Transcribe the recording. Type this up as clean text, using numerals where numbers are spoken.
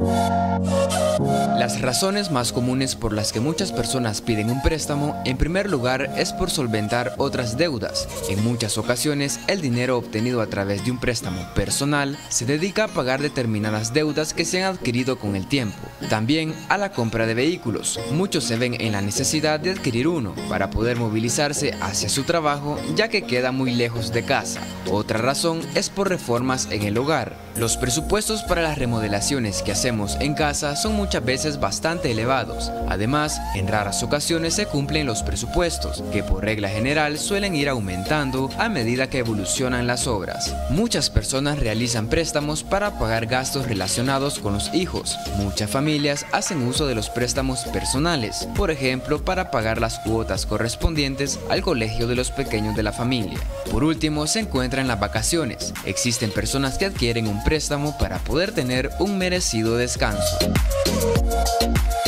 Las razones más comunes por las que muchas personas piden un préstamo, en primer lugar, es por solventar otras deudas. En muchas ocasiones, el dinero obtenido a través de un préstamo personal se dedica a pagar determinadas deudas que se han adquirido con el tiempo. También a la compra de vehículos. Muchos se ven en la necesidad de adquirir uno para poder movilizarse hacia su trabajo, ya que queda muy lejos de casa. Otra razón es por reformas en el hogar. Los presupuestos para las remodelaciones que hacemos en casa son muchas veces bastante elevados. Además, en raras ocasiones se cumplen los presupuestos, que por regla general suelen ir aumentando a medida que evolucionan las obras. Muchas personas realizan préstamos para pagar gastos relacionados con los hijos. Muchas familias hacen uso de los préstamos personales, por ejemplo, para pagar las cuotas correspondientes al colegio de los pequeños de la familia. Por último, se encuentran las vacaciones. Existen personas que adquieren un préstamo para poder tener un merecido descanso.